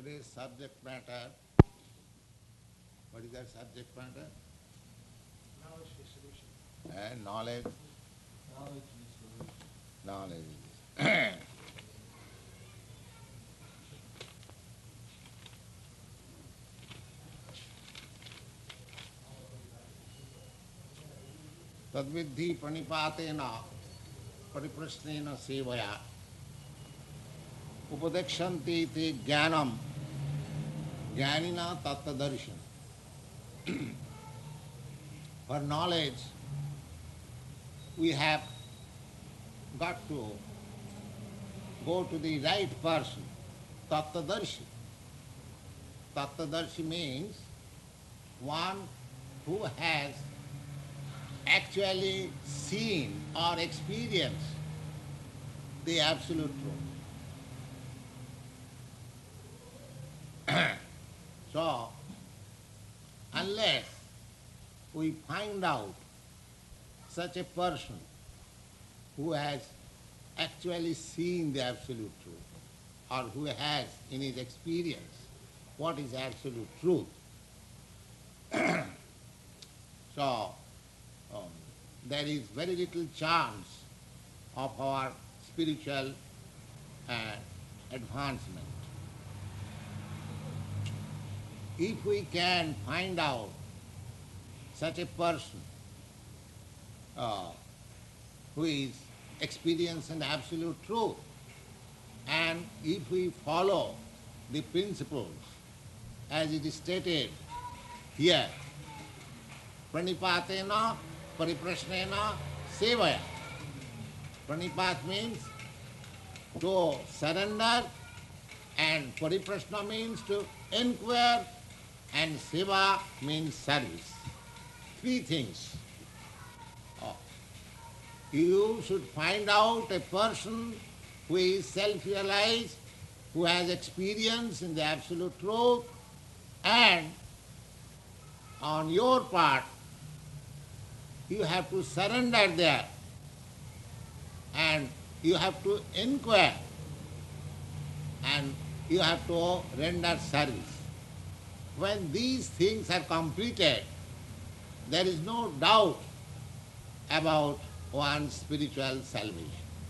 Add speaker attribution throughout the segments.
Speaker 1: Today's subject matter, what is that subject matter?
Speaker 2: Knowledge distribution.
Speaker 1: And knowledge.
Speaker 3: Knowledge distribution.
Speaker 1: Knowledge. तद्विद्धि प्रणिपातेन परिप्रश्नेन सेवया उपदेक्षन्ति ते ज्ञानम ज्ञानिना तत्तदर्शन. For knowledge, we have got to go to the right person, tattadarshi. Tattadarshi means one who has actually seen or experienced the absolute truth. So, unless we find out such a person who has actually seen the absolute truth, or who has in his experience what is absolute truth, so there is very little chance of our spiritual advancement. If we can find out such a person who is experiencing absolute truth, and if we follow the principles as it is stated here, pranipatena pariprasnena sevaya. Pranipat means to surrender, and pariprasna means to inquire, and seva means service. Three things. You should find out a person who is self-realized, who has experience in the absolute truth, and on your part, you have to surrender there, and you have to inquire, and you have to render service. When these things are completed, there is no doubt about one's spiritual salvation.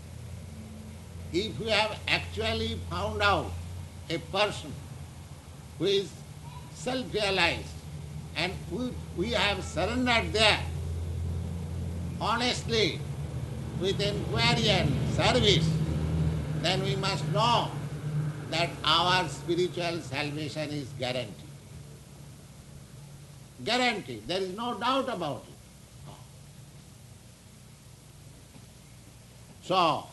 Speaker 1: If we have actually found out a person who is self-realized, and we have surrendered there honestly with inquiry and service, then we must know that our spiritual salvation is guaranteed. Guaranteed. There is no doubt about it. So,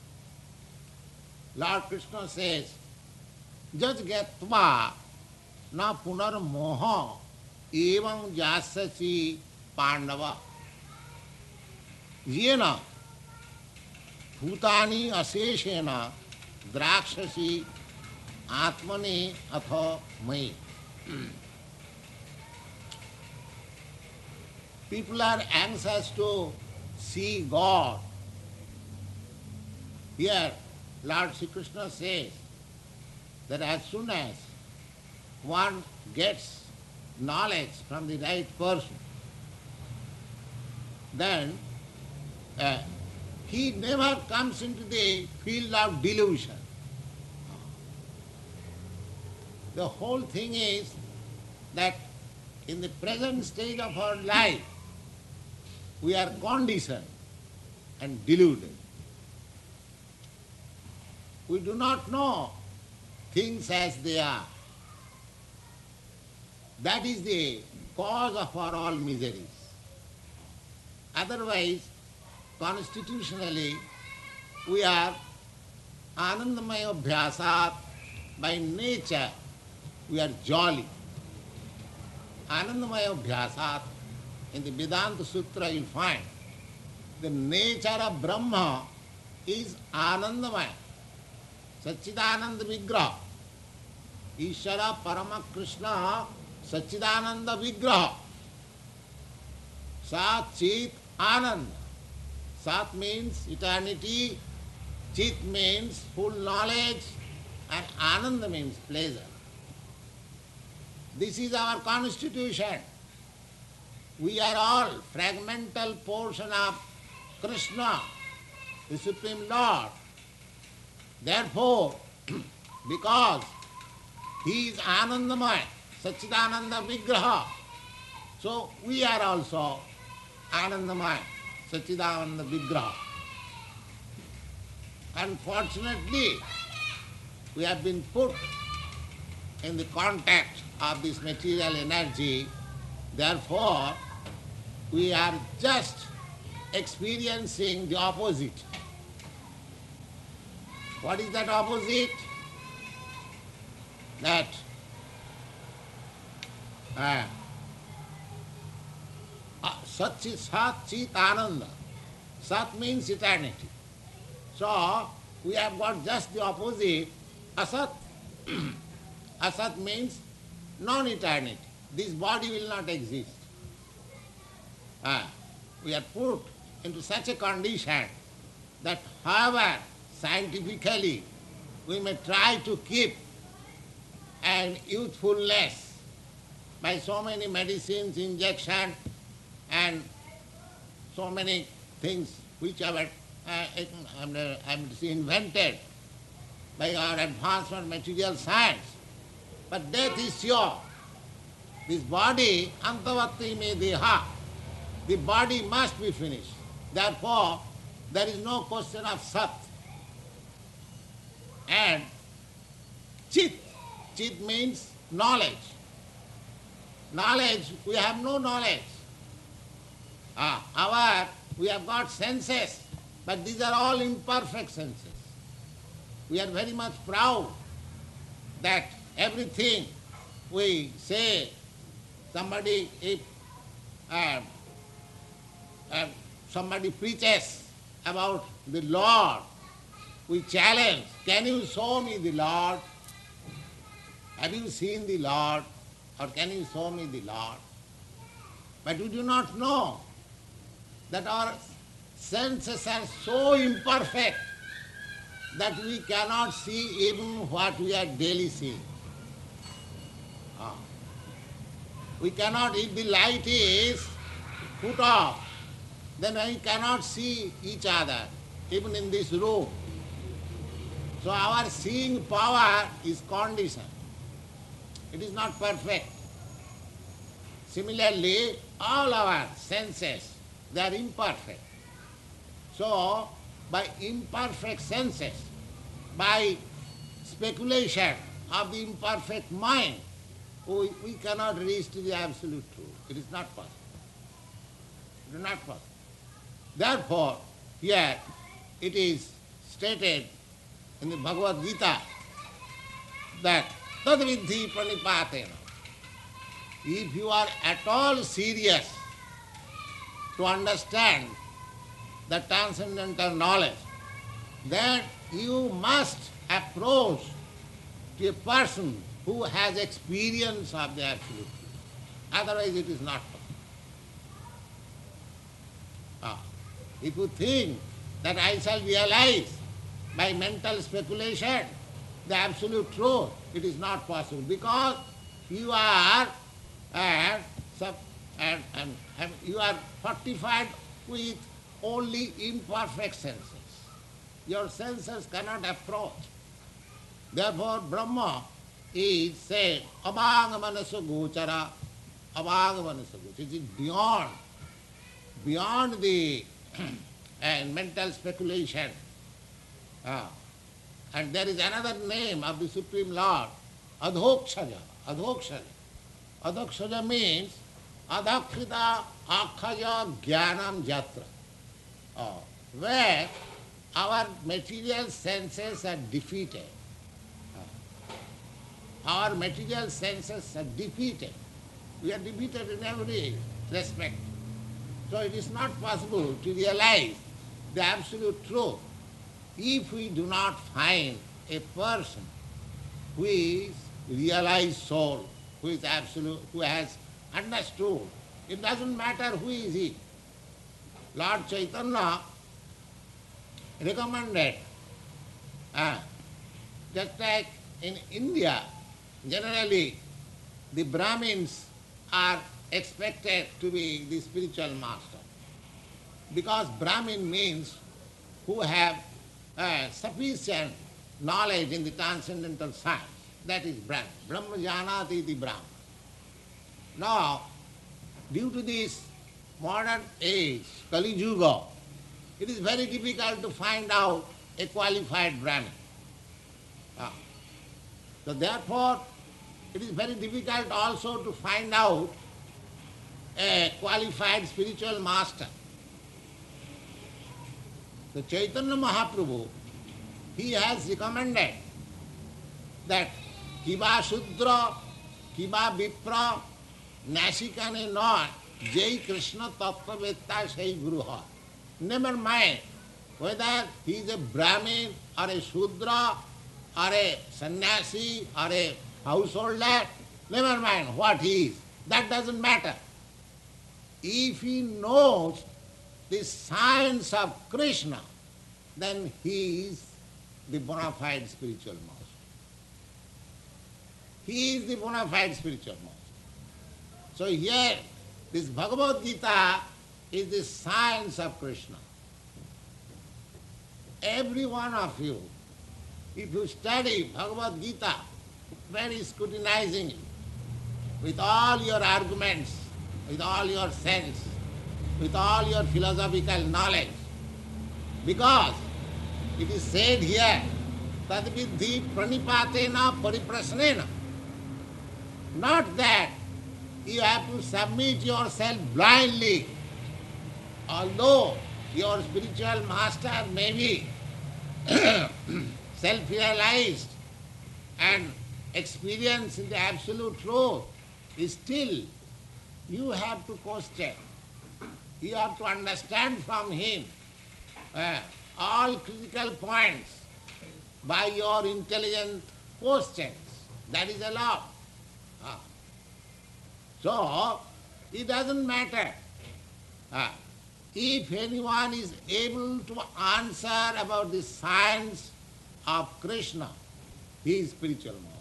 Speaker 1: Lord Krishna says, Jaj gatva na punar moha evam jasasi pandava yena bhutani aseshena drakshasi atmani atha mai. People are anxious to see God. Here, Lord Sri Krishna says that as soon as one gets knowledge from the right person, then he never comes into the field of delusion. The whole thing is that in the present stage of our life, we are conditioned and deluded. We do not know things as they are. That is the cause of our all miseries. Otherwise, constitutionally, we are anandamaya abhyasat. By nature, we are jolly. Anandamaya abhyasat. In the Vedanta Sutra you find the nature of Brahma is Anandamaya, Satchidananda Vigraha. Ishvara Parama Krishna Satchidananda Vigraha. Sat Chit Ananda. Sat means eternity, Chit means full knowledge, and Ananda means pleasure. This is our constitution. We are all fragmental portion of Krishna, the Supreme Lord. Therefore, because He is Anandamaya, Satchidananda Vigraha, so we are also Anandamaya, Satchidananda Vigraha. Unfortunately, we have been put in the contact of this material energy, therefore we are just experiencing the opposite. What is that opposite? That Sat Chit Ananda. Sat means eternity. So we have got just the opposite, Asat. Asat means non-eternity. This body will not exist. We are put into such a condition that however scientifically we may try to keep an youthfulness by so many medicines, injection, and so many things which are invented by our advancement material science. But death is sure. This body, antavatti me deha, the body must be finished. Therefore, there is no question of sat. And chit, chit means knowledge. Knowledge, we have no knowledge. We have got senses, but these are all imperfect senses. We are very much proud that everything we say, somebody, if somebody preaches about the Lord, we challenge, can you show me the Lord? Have you seen the Lord? Or can you show me the Lord? But we do not know that our senses are so imperfect that we cannot see even what we are daily seeing. We cannot, if the light is put off, then we cannot see each other, even in this room. So our seeing power is conditioned. It is not perfect. Similarly, all our senses, they are imperfect. So, by imperfect senses, by speculation of the imperfect mind, we cannot reach to the absolute truth. It is not possible. It is not possible. Therefore, here it is stated in the Bhagavad Gita that tadviddhi pranipatena. If you are at all serious to understand the transcendental knowledge, then you must approach to a person who has experience of the absolute truth. Otherwise it is not possible. If you think that I shall realize by mental speculation the absolute truth, it is not possible, because you are you are fortified with only imperfect senses. Your senses cannot approach. Therefore, Brahma is said, abhaga manasa gochara, abhaga manasa gochara. It is beyond the mental speculation. And there is another name of the Supreme Lord, Adhokshaja. Adhokshaja. Adhokshaja means Adhakrita Akhaja Jnanam Jatra. Where our material senses are defeated. Our material senses are defeated. We are defeated in every respect. So it is not possible to realize the absolute truth if we do not find a person who is realized soul, who is absolute, who has understood. It doesn't matter who is he. Lord Chaitanya recommended, just like in India, generally the Brahmins are expected to be the spiritual master. Because Brahmin means who have sufficient knowledge in the transcendental science. That is Brahman. Brahma janati iti Brahman. Now, due to this modern age, Kali Yuga, it is very difficult to find out a qualified Brahmin. So therefore, it is very difficult also to find out a qualified spiritual master. The Chaitanya Mahaprabhu, he has recommended that Kiba Shudra, Kiba Vipra, Nasikane not, Jai Krishna Tattvavetta Sai Guruha. Never mind whether he is a Brahmin or a Shudra or a sannyasi or a householder, never mind what he is, that doesn't matter. If he knows the science of Krishna, then he is the bona fide spiritual master. He is the bona fide spiritual master. So here, this Bhagavad Gita is the science of Krishna. Every one of you, if you study Bhagavad Gita very scrutinizingly, with all your arguments, with all your sense, with all your philosophical knowledge, because it is said here, tadvidhi pranipatena pariprasnena, not that you have to submit yourself blindly, although your spiritual master may be self-realized and experienced in the absolute truth, still you have to question. You have to understand from him all critical points by your intelligent questions. That is allowed. So, it doesn't matter. If anyone is able to answer about the science of Krishna, he is spiritual master.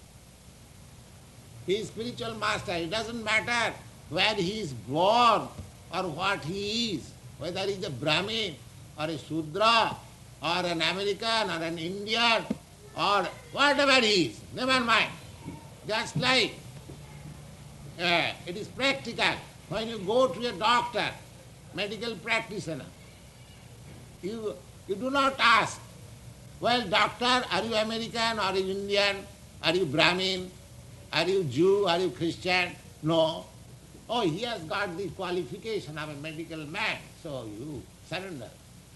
Speaker 1: He is spiritual master. It doesn't matter where he is born or what he is, whether he is a Brahmin or a Shudra or an American or an Indian or whatever he is, never mind. Just like it is practical. When you go to a doctor, medical practitioner, you do not ask, well, doctor, are you American, are you Indian, are you Brahmin, are you Jew, are you Christian? No. Oh, he has got the qualification of a medical man, so you surrender.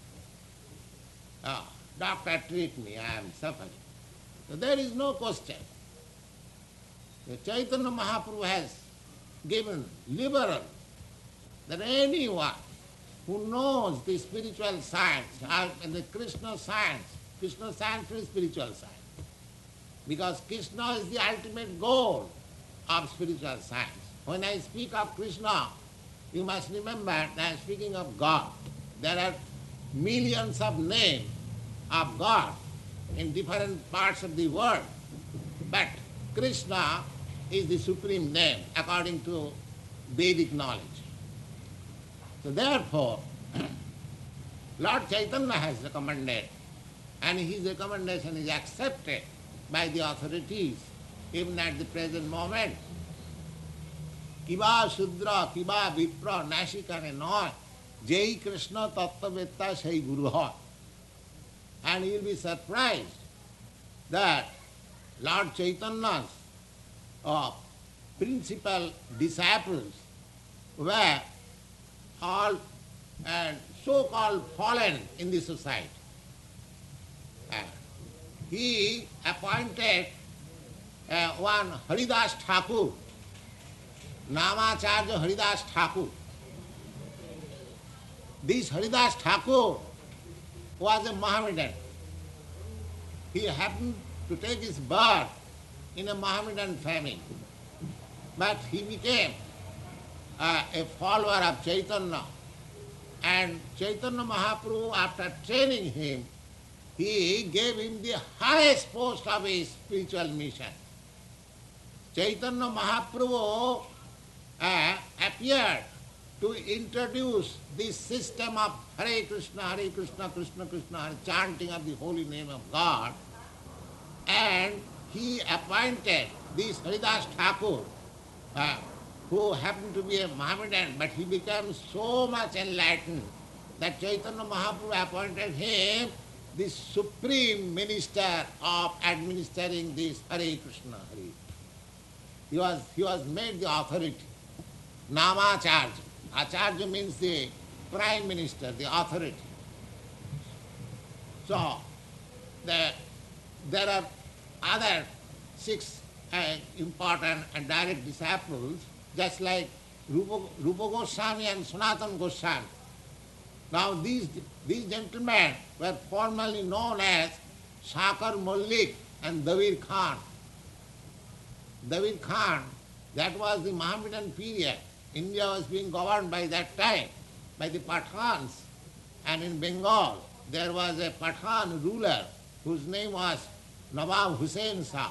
Speaker 1: Oh, doctor, treat me, I am suffering. So there is no question. The Chaitanya Mahaprabhu has given liberal that anyone who knows the spiritual science, and the Krishna science is spiritual science. Because Krishna is the ultimate goal of spiritual science. When I speak of Krishna, you must remember that I am speaking of God. There are millions of names of God in different parts of the world, but Krishna is the supreme name according to Vedic knowledge. So therefore, Lord Chaitanya has recommended, and his recommendation is accepted by the authorities even at the present moment. Kiba Shudra, Kiba Vipra, Nasikane Noy, Jai Krishna Tattvavetta Sai Guruha. And you will be surprised that Lord Chaitanya's principal disciples were all so-called fallen in the society. He appointed one Haridas Thakur, Namacharya Haridas Thakur. This Haridas Thakur was a Mohammedan. He happened to take his birth in a Mohammedan family. But he became a follower of Chaitanya. And Chaitanya Mahaprabhu, after training him, he gave him the highest post of his spiritual mission. Chaitanya Mahaprabhu appeared to introduce this system of Hare Krishna, Krishna Krishna, Hare, chanting of the holy name of God, and he appointed this Haridas Thakur, who happened to be a Mohammedan, but he became so much enlightened that Chaitanya Mahaprabhu appointed him the supreme minister of administering this Hare Krishna, Hare. He was made the authority, Namacharya. Acharya means the prime minister, the authority. So, there are other 6 important and direct disciples, just like Rupa Goswami and Sanatana Goswami. Now these gentlemen were formerly known as Sakar Mallik and Davir Khan. Davir Khan, that was the Mohammedan period. India was being governed by that time by the Pathans, and in Bengal there was a Pathan ruler whose name was Nawab Hussain Shah.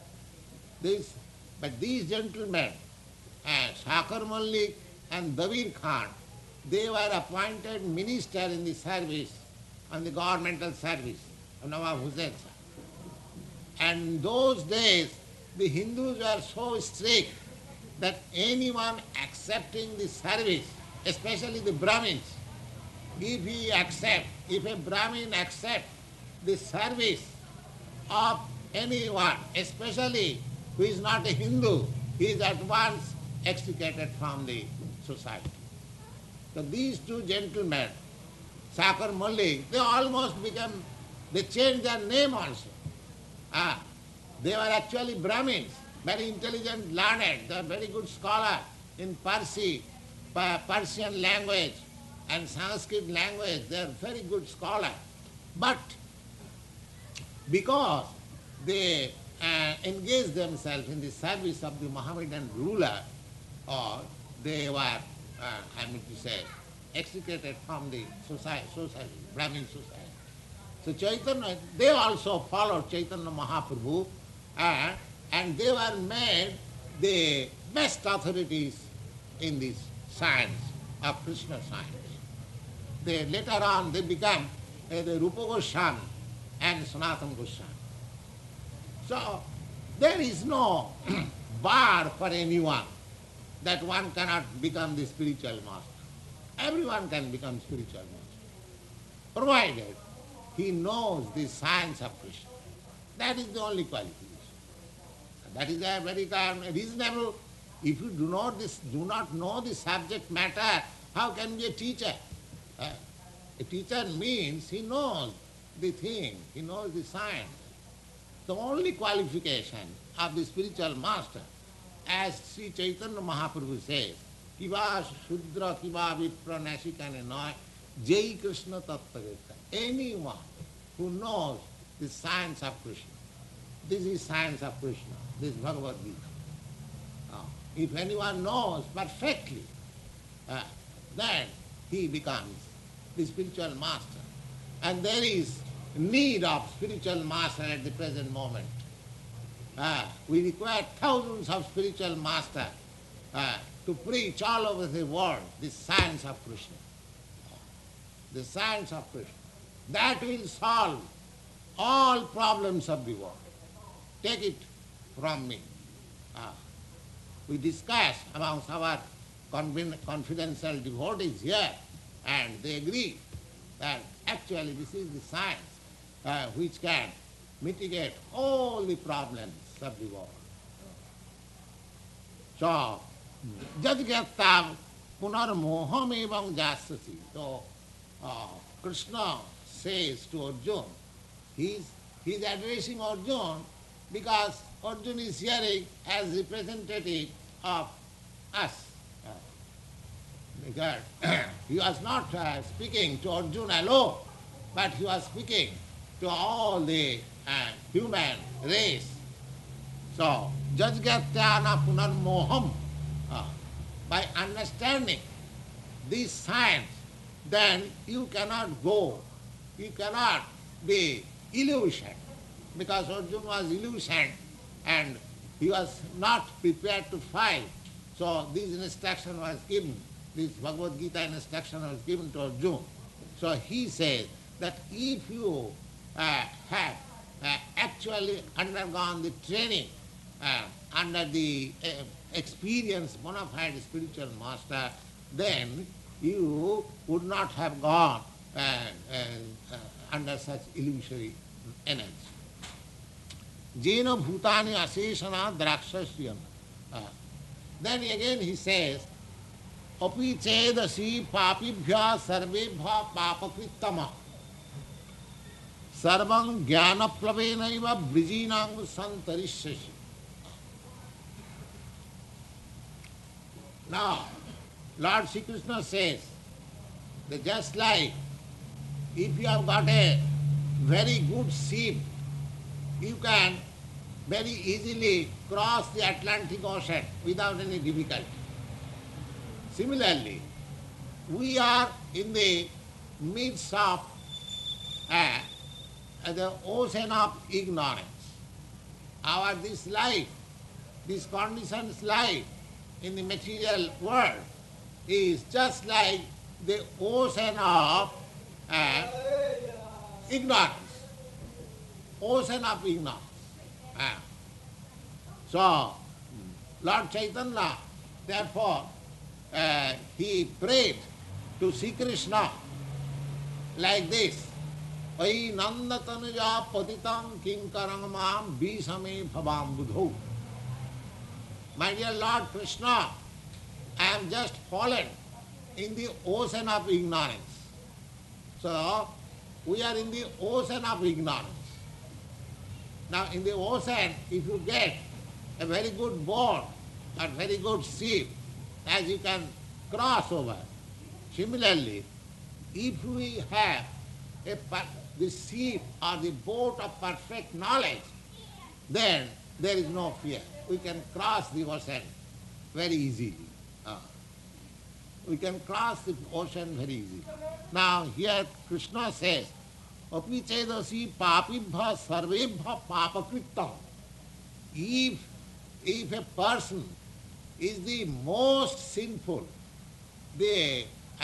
Speaker 1: But these gentlemen, Sakar Mallik and Davir Khan, they were appointed minister in the service, on the governmental service of Nawab Hussain Shah. And in those days, the Hindus were so strict that anyone accepting the service, especially the Brahmins, if a Brahmin accepts the service of anyone, especially who is not a Hindu, he is at once extricated from the society. So these 2 gentlemen, Sakar Mallik, they changed their name also. They were actually Brahmins, very intelligent, learned, they are very good scholars in Persian language and Sanskrit language, they are very good scholars. But because they engaged themselves in the service of the Mohammedan ruler, or they were, extricated from the society, Brahmin society. So Chaitanya, they also followed Chaitanya Mahaprabhu, and they were made the best authorities in this science of Krishna science. Later on they became the Rupa Goswami and Sanatana Goswami. So there is no bar for anyone that one cannot become the spiritual master. Everyone can become spiritual master, provided he knows the science of Krishna. That is the only qualification. That is a very reasonable. If you do not know the subject matter, how can be a teacher? A teacher means he knows the thing, he knows the science. The only qualification of the spiritual master, as Sri Chaitanya Mahaprabhu says, Kiva Shudra Kiva Vipra Nasikane Noy, Jai Krishna Tattva. Anyone who knows the science of Krishna. This is science of Krishna, this is Bhagavad Gita. If anyone knows perfectly, then he becomes the spiritual master. And there is need of spiritual master at the present moment. We require thousands of spiritual masters to preach all over the world the science of Krishna. The science of Krishna. That will solve all problems of the world. Take it from me. We discussed amongst our confidential devotees here, and they agree that actually this is the science which can mitigate all the problems of the world. So, Jadgyatam punar moham evam jasati. So, Krishna says to Arjuna, he is addressing Arjuna because Arjuna is hearing as representative of us. Because he was not speaking to Arjuna alone, but he was speaking to all the human race. So, Jajgatyana punarmoham, by understanding this science, then you cannot be illusioned, because Arjuna was illusioned and he was not prepared to fight. So this instruction was given, this Bhagavad Gita instruction was given to Arjuna. So he says that if you have actually undergone the training under the experienced bona fide spiritual master, then you would not have gone under such illusory energy. Jena bhutani aseshana drakshasya. Then again he says, api chedasi papibhya sarvebhya papakrittama sarvam jnana plavenaiva brijinang santarishyasi. Now, Lord Sri Krishna says that just like if you have got a very good ship, you can very easily cross the Atlantic Ocean without any difficulty. Similarly, we are in the midst of the ocean of ignorance. This life, this conditioned life in the material world is just like the ocean of ignorance. Ocean of ignorance. So, Lord Chaitanya, therefore, he prayed to Sri Krishna like this, Ai nandatanuja patitam kinkarang mam visame bhavam budho. My dear Lord Krishna, I am just fallen in the ocean of ignorance. So, we are in the ocean of ignorance. Now, in the ocean, if you get a very good boat or very good ship, as you can cross over. Similarly, if we have the ship or the boat of perfect knowledge, then there is no fear. We can cross the ocean very easily. We can cross the ocean very easily. Now here Krishna says, Api chedasi papibha sarvebha papakrittam. If a person is the most sinful, the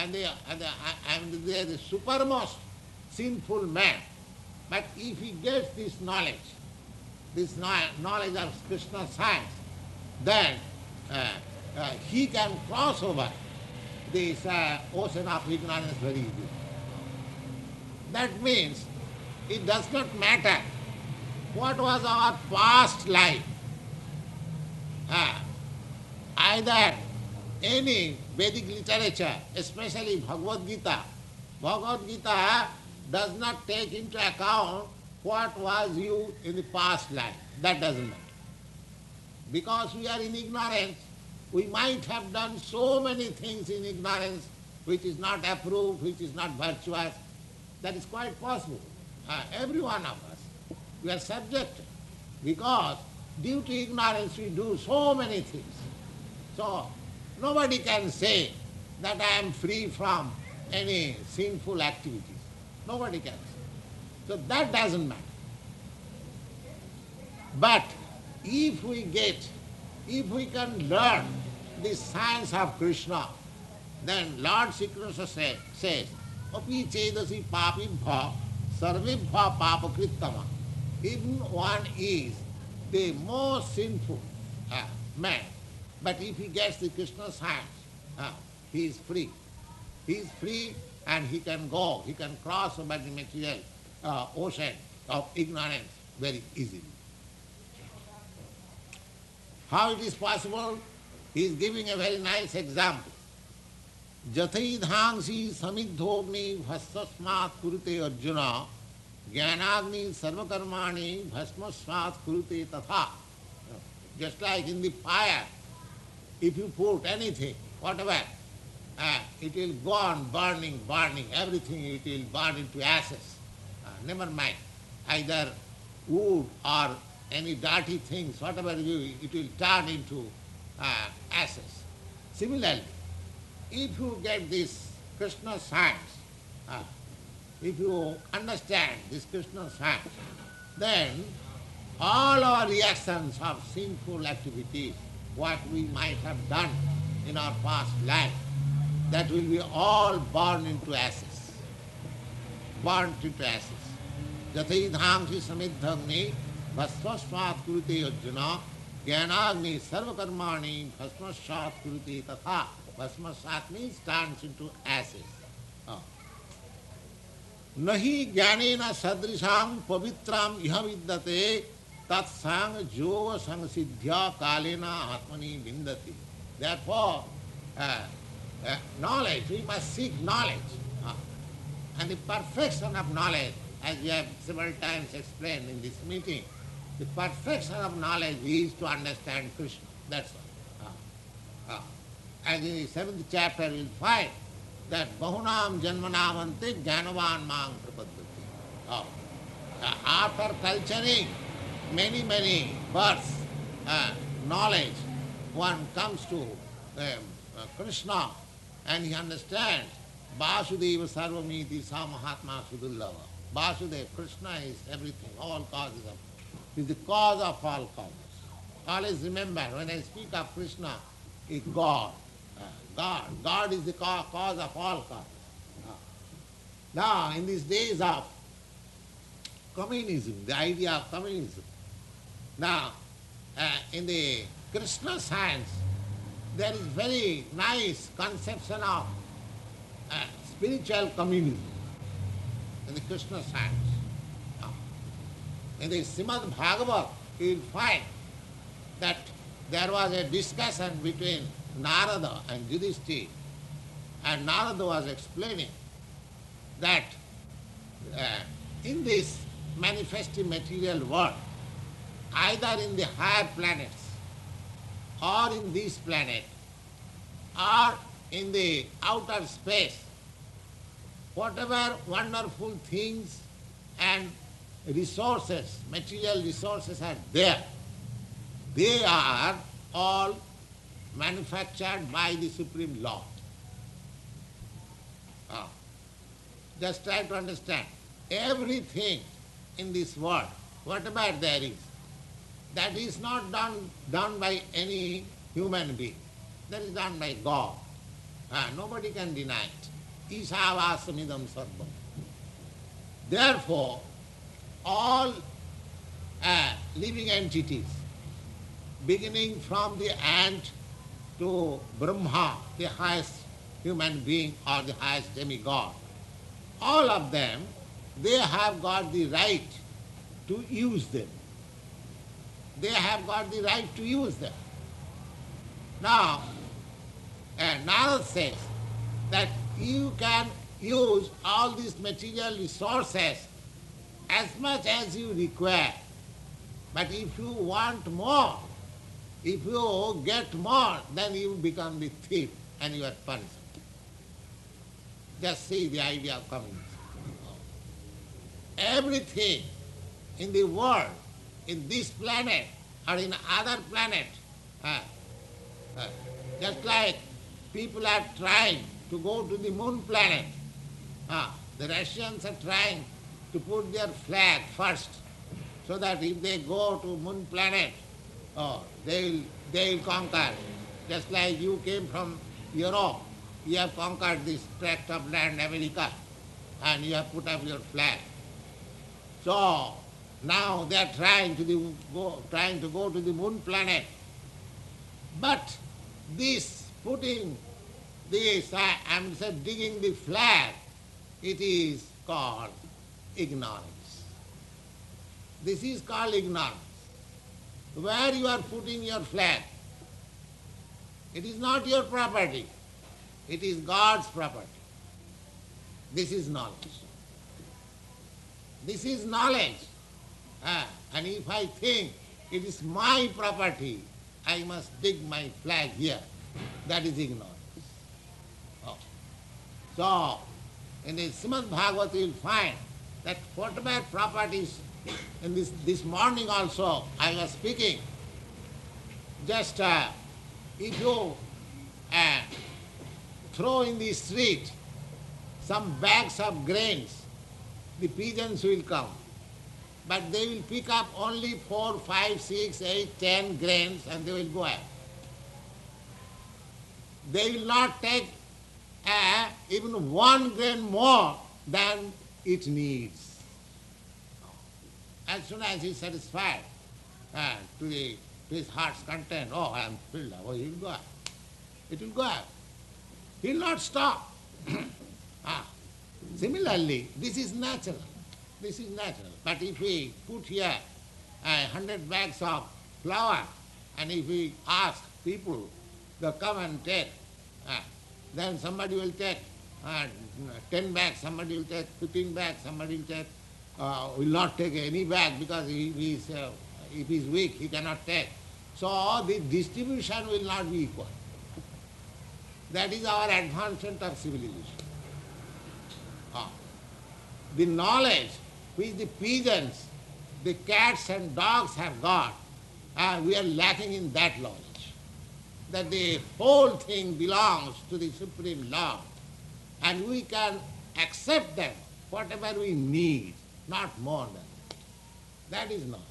Speaker 1: supermost sinful man, but if he gets this knowledge of Krishna science, then he can cross over this ocean of ignorance very easily. That means it does not matter what was our past life. Either any Vedic literature, especially Bhagavad Gita does not take into account what was you in the past life. That doesn't matter. Because we are in ignorance, we might have done so many things in ignorance which is not approved, which is not virtuous. That is quite possible. Every one of us, we are subjected. Because due to ignorance we do so many things. So nobody can say that I am free from any sinful activities. Nobody can say. So that doesn't matter. But if we can learn the science of Krishna, then Lord Sri Krishna says, Api chedasi papibha sarvibha papakrittama. Even one is the most sinful man, but if he gets the Krishna science, he is free. He is free and he can go, he can cross over the material ocean of ignorance very easily. How it is possible? He is giving a very nice example. Jathaidhangsi samidhogni bhasmasmat kurute Arjuna jnanagni sarvakarmani bhasmasmat kurute tatha. Just like in the fire, if you put anything, whatever, it will go on burning, everything it will burn into ashes. Never mind, either wood or any dirty things, whatever it will turn into ashes. Similarly, if you get this Krishna science, if you understand this Krishna science, then all our reactions of sinful activities, what we might have done in our past life, that will be all burned into ashes. Burnt into ashes. Jathidhamsi samidhagni bhasmasvat kurute yajjana jnanagni sarvakarmani bhasmasvat kurute tatha. Bhasmasvat means turns into ashes. Oh. Nahi jnanena sadrisham pavitram iha vidyate tat sang yoga sang siddhya kalena atmani vindati. Therefore, knowledge, we must seek knowledge. And the perfection of knowledge, as we have several times explained in this meeting, the perfection of knowledge is to understand Krishna. That's all. And in the 7th chapter we will find that Bahunam Janmanamante Jnanavan Mang Prapaddati. After culturing many births, knowledge, one comes to Krishna and he understands Vasudeva Sarvamiti Sa Mahatma Sudullava. Vasudeva, Krishna is everything, all causes of, is the cause of all causes. Always remember, when I speak of Krishna, it's God. God is the cause of all causes. Now, in these days of communism, the idea of communism, now, in the Krishna science, there is very nice conception of spiritual communism in the Krishna science. In the Srimad Bhagavat, you will find that there was a discussion between Narada and Yudhishthira, and Narada was explaining that in this manifesting material world, either in the higher planets or in this planet or in the outer space, whatever wonderful things and resources, material resources are there, they are all manufactured by the Supreme Lord. Just try to understand. Everything in this world, whatever there is, that is not done by any human being. That is done by God. Nobody can deny it. Isavasamidam sarvam. Therefore, all living entities, beginning from the ant to Brahma, the highest human being or the highest demigod, all of them, they have got the right to use them. They have got the right to use them. Now, Narad says that you can use all these material resources as much as you require. But if you want more, if you get more, then you become the thief and you are punished. Just see the idea of communism. Everything in the world, in this planet or in other planet, just like people are trying to go to the moon planet, the Russians are trying to put their flag first, so that if they go to moon planet, they will conquer. Just like you came from Europe, you have conquered this tract of land, America, and you have put up your flag. So now they are trying to go to the moon planet. But this putting this, digging the flag, it is called ignorance. This is called ignorance. Where you are putting your flag, it is not your property. It is God's property. This is knowledge. This is knowledge. And if I think it is my property, I must dig my flag here. That is ignorance. So, in the Srimad Bhagavatam you will find that whatever properties, in this morning also I was speaking, just if you throw in the street some bags of grains, the pigeons will come. but they will pick up only 4, 5, 6, 8, 10 grains and they will go out. They will not take even 1 grain more than it needs. As soon as he is satisfied to his heart's content, oh, I am filled up, oh, he will go out. It will go out. He will not stop. Similarly, this is natural. This is natural. But if we put here 100 bags of flour, and if we ask people to come and take, then somebody will take 10 bags, somebody will take 15 bags, somebody will take, will not take any bag because if he is weak, he cannot take. So the distribution will not be equal. That is our advancement of civilization. The knowledge which the pigeons, the cats and dogs have got, we are lacking in that knowledge. That the whole thing belongs to the Supreme Lord, and we can accept them, whatever we need, not more than that. That is knowledge.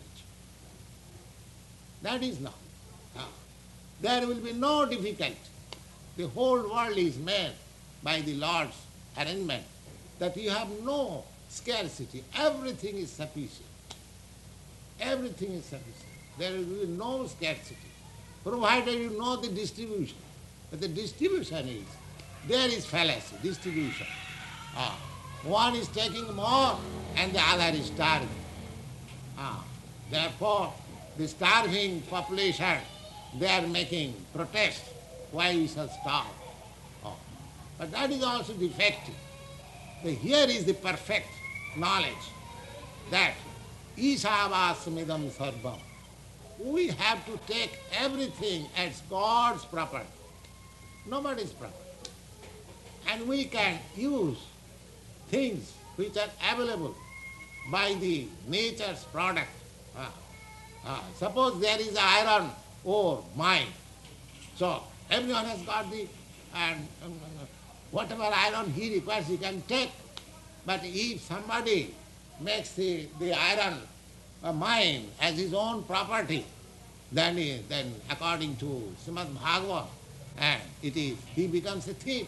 Speaker 1: That is knowledge. There will be no difficulty. The whole world is made by the Lord's arrangement, that you have no scarcity. Everything is sufficient. Everything is sufficient. There will be no scarcity, provided you know the distribution. But the distribution is, there is fallacy, distribution. One is taking more and the other is starving. Therefore, the starving population, they are making protest. Why we shall starve? But that is also defective. Here is the perfect knowledge that Ishavasmidam sarvam. We have to take everything as God's property, nobody's property. And we can use things which are available by the nature's product. Suppose there is iron ore mine, so everyone has got the, whatever iron he requires he can take. But if somebody makes the iron mine as his own property, then according to Srimad Bhagavad, he becomes a thief.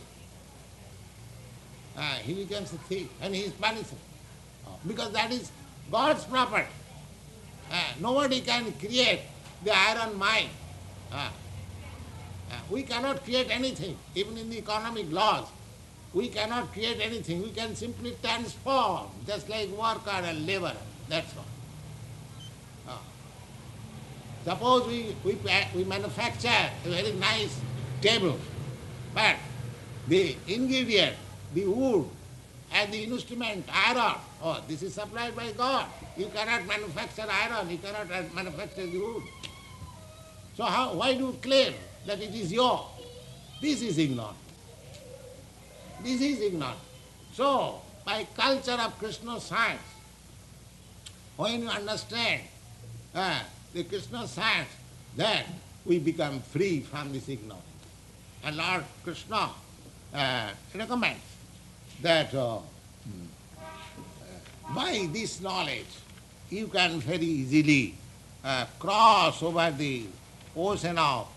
Speaker 1: He becomes a thief and he is punished. Because that is God's property. Nobody can create the iron mine. We cannot create anything, even in the economic laws. We cannot create anything. We can simply transform, just like worker and laborer. That's all. Suppose we manufacture a very nice table, but the ingredient, the wood, and the instrument, iron, this is supplied by God. You cannot manufacture iron, you cannot manufacture the wood. So why do you claim that it is yours? This is ignorance. This is ignorance. So, by culture of Krishna science, when you understand the Krishna science, then we become free from this ignorance. And Lord Krishna recommends that by this knowledge you can very easily cross over the ocean of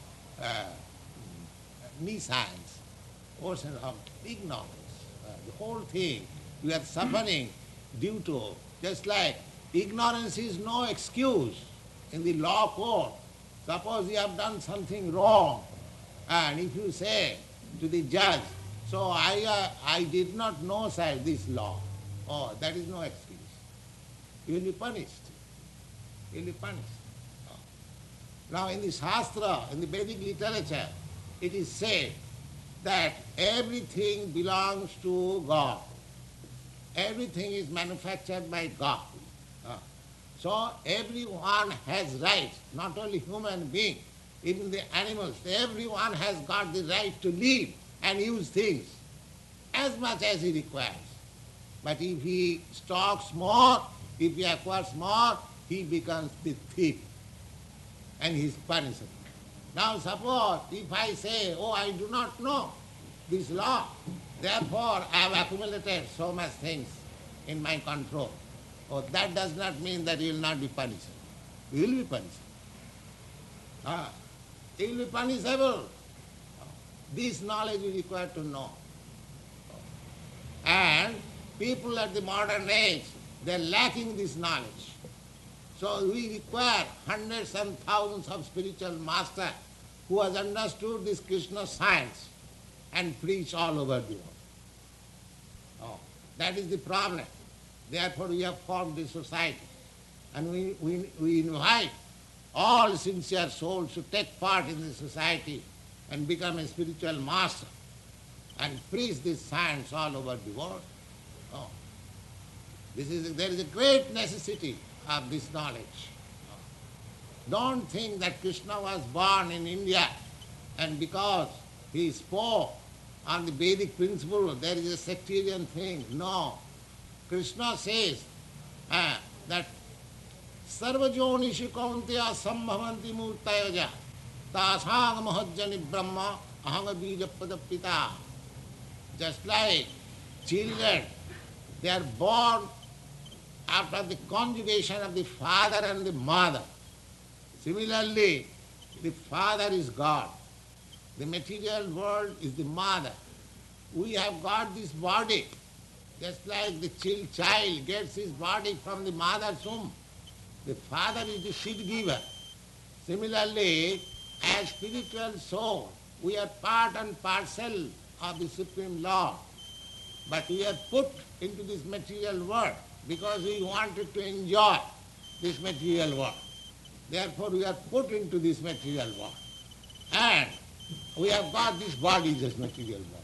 Speaker 1: nescience, ocean of ignorance. The whole thing you are suffering due to, just like ignorance is no excuse in the law court. Suppose you have done something wrong, and if you say to the judge, so I did not know, sir, this law. That is no excuse. You will be punished. You will be punished. Now in the Shastra, in the Vedic literature, it is said that everything belongs to God. Everything is manufactured by God. So everyone has rights, not only human being, even the animals. Everyone has got the right to live and use things as much as he requires. But if he stocks more, if he acquires more, he becomes the thief and he is punished. Now suppose if I say, I do not know this law, therefore I have accumulated so much things in my control. Oh, that does not mean that you will not be punished. You will be punished. You will be punishable. This knowledge we require to know. And people at the modern age, they are lacking this knowledge. So we require hundreds and thousands of spiritual masters who has understood this Krishna science and preach all over the world. Oh, that is the problem. Therefore we have formed this society. And we invite all sincere souls to take part in this society and become a spiritual master and preach this science all over the world. Oh, there is a great necessity of this knowledge. Don't think that Krishna was born in India and because he spoke on the Vedic principle there is a sectarian thing. No. Krishna says that Sarvajonishu kaunteya sambhavanti murtayaja tasang mahajjani brahma ahanga bijapada pita. Just like children, they are born after the conjugation of the father and the mother. Similarly, the father is God. The material world is the mother. We have got this body, just like the child gets his body from the mother's womb. The father is the seed giver. Similarly, as spiritual soul, we are part and parcel of the Supreme Lord. But we are put into this material world because we wanted to enjoy this material world. Therefore we are put into this material world. And we have got this body, this material world.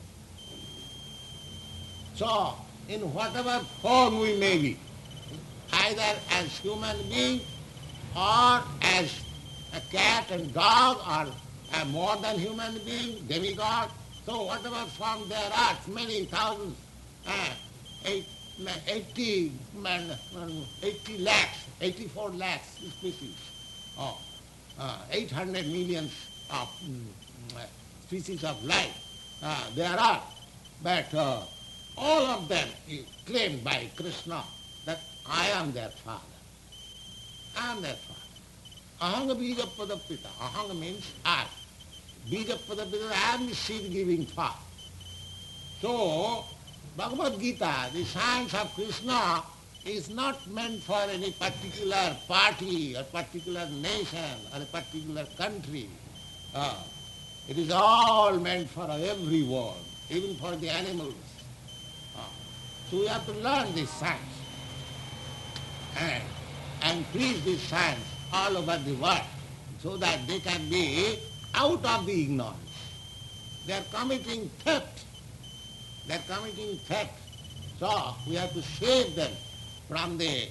Speaker 1: So, in whatever form we may be, either as human being or as a cat and dog or a more than human being, demigod, so whatever form there are, many thousands, 80 lakhs, 84 lakhs species, 800 million of species of life there are. But all of them is claimed by Krishna that I am their father. I am their father. Ahanga bijapada pita. Ahanga means I. Bijapada pita, I am the seed-giving father. So, Bhagavad Gita, the science of Krishna, is not meant for any particular party or particular nation or a particular country. It is all meant for every world, even for the animals. So we have to learn this science and preach this science all over the world so that they can be out of the ignorance. They are committing theft. They are committing theft. So we have to save them from the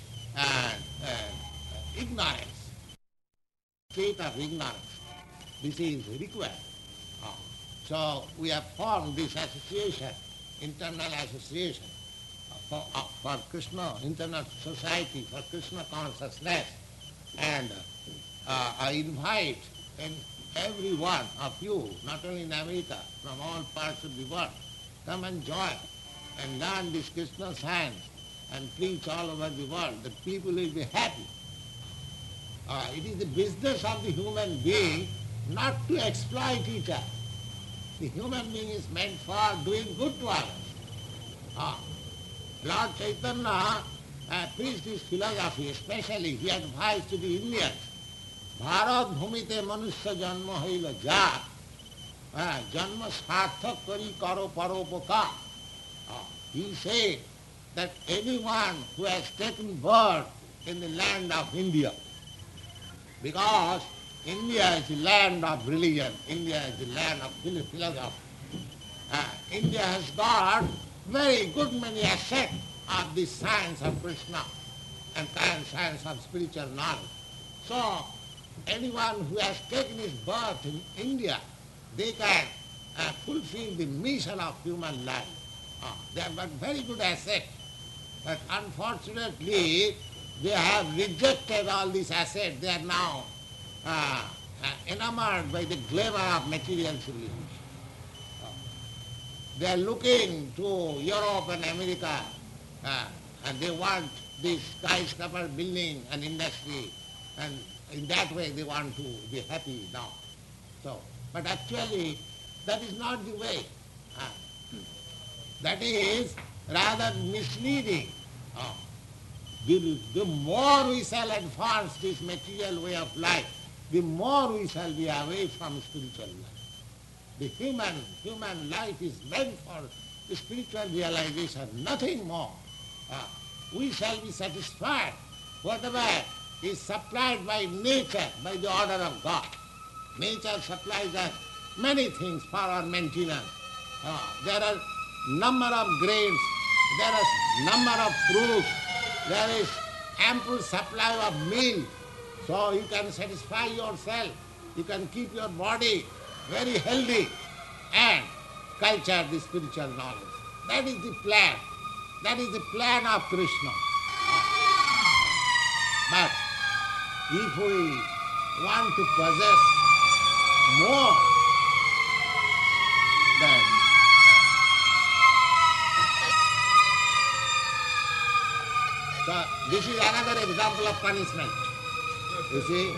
Speaker 1: ignorance, state of ignorance. This is required. So we have formed this association, internal association for Krishna, internal society for Krishna consciousness. And I invite every one of you, not only in America, from all parts of the world, come and join and learn this Krishna science and preach all over the world. The people will be happy. It is the business of the human being not to exploit each other. The human being is meant for doing good to others. Lord Chaitanya preached this philosophy, especially he advised to the Indians, Bharat bhumite manusya janma haila ja, janma sarthak kari karo paropaka. He said that anyone who has taken birth in the land of India, because India is the land of religion, India is the land of philosophy. India has got very good many assets of the science of Krishna and science of spiritual knowledge. So anyone who has taken his birth in India, they can fulfill the mission of human life. They have got very good assets, but unfortunately they have rejected all these assets. They are now enamored by the glamour of material civilization. They are looking to Europe and America and they want this skyscraper building and industry, and in that way they want to be happy now. So, but actually that is not the way. Ah. That is rather misleading. Ah. The more we shall advance this material way of life, the more we shall be away from spiritual life. The human life is meant for the spiritual realization, nothing more. Ah, we shall be satisfied whatever is supplied by nature, by the order of God. Nature supplies us many things for our maintenance. There are number of grains, there are number of fruits, there is ample supply of milk, so you can satisfy yourself, you can keep your body very healthy and culture the spiritual knowledge. That is the plan. That is the plan of Krishna. But if we want to possess more, then so this is another example of punishment. You see,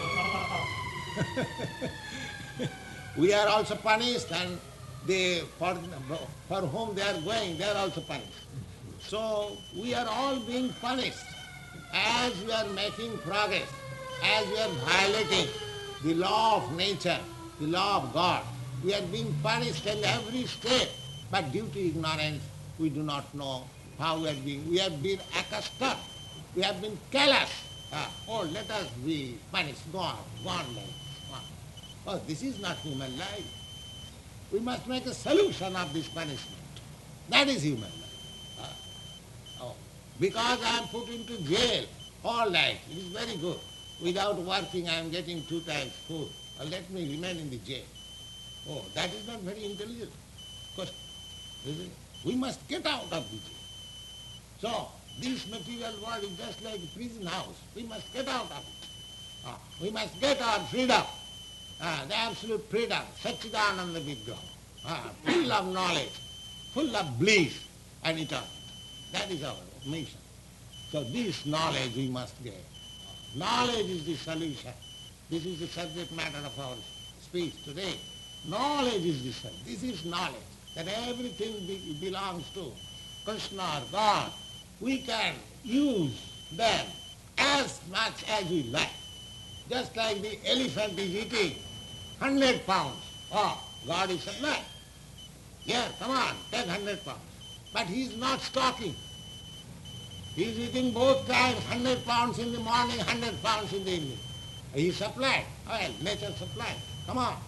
Speaker 1: we are also punished, and they, for whom they are going, they are also punished. So we are all being punished as we are making progress, as we are violating the law of nature, the law of God. We are being punished in every step, but due to ignorance, we do not know how we have been accustomed, we have been callous. Let us be punished, go on like this. Oh, this is not human life. We must make a solution of this punishment. That is human life. Because I am put into jail all night, it is very good. Without working I am getting 2 times food. Let me remain in the jail. Oh, that is not very intelligent. Because we must get out of the jail. So, this material world is just like a prison house. We must get out of it. We must get our freedom. The absolute freedom, Satchidananda Vigraha, full of knowledge, full of bliss and eternity. That is our mission. So this knowledge we must get. Knowledge is the solution. This is the subject matter of our speech today. Knowledge is the solution. This is knowledge, that everything belongs to Krishna or God. We can use them as much as we like. Just like the elephant is eating 100 pounds. Oh, God is supplying. Yeah, come on, take 100 pounds. But he is not stocking. He is eating both times, 100 pounds in the morning, 100 pounds in the evening. He is supplied. Well, nature supplied. Come on.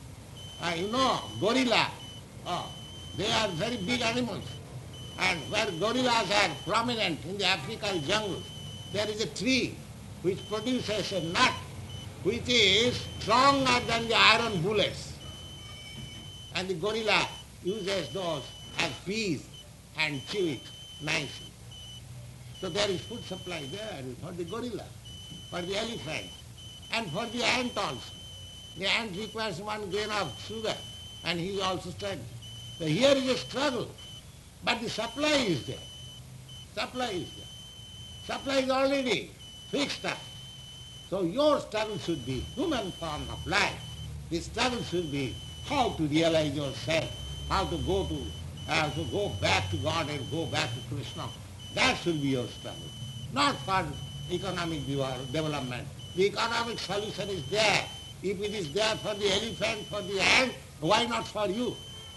Speaker 1: Gorilla. They are very big animals. And where gorillas are prominent in the African jungle, there is a tree which produces a nut which is stronger than the iron bullets. And the gorilla uses those as peas and chew it nicely. So there is food supply there for the gorilla, for the elephant, and for the ant also. The ant requires 1 grain of sugar, and he is also struggling. So here is a struggle, but the supply is there. Supply is there. Supply is already fixed up. So your struggle should be human form of life. The struggle should be how to realize yourself, how to go back to God and go back to Krishna. That should be your struggle, not for economic development. The economic solution is there. If it is there for the elephant, for the ant, why not for you?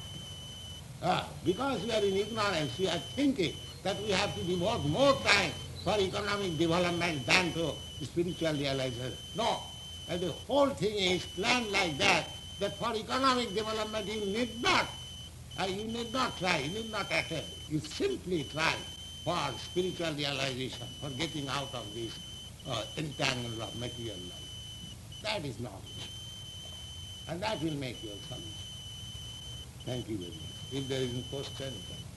Speaker 1: Because we are in ignorance, we are thinking that we have to devote more time for economic development than to spiritual realization. No. And the whole thing is planned like that for economic development you need not try, you need not attempt. You simply try for spiritual realization, for getting out of this entangle of material life. That is knowledge. And that will make your solution. Thank you very much. If there is a question,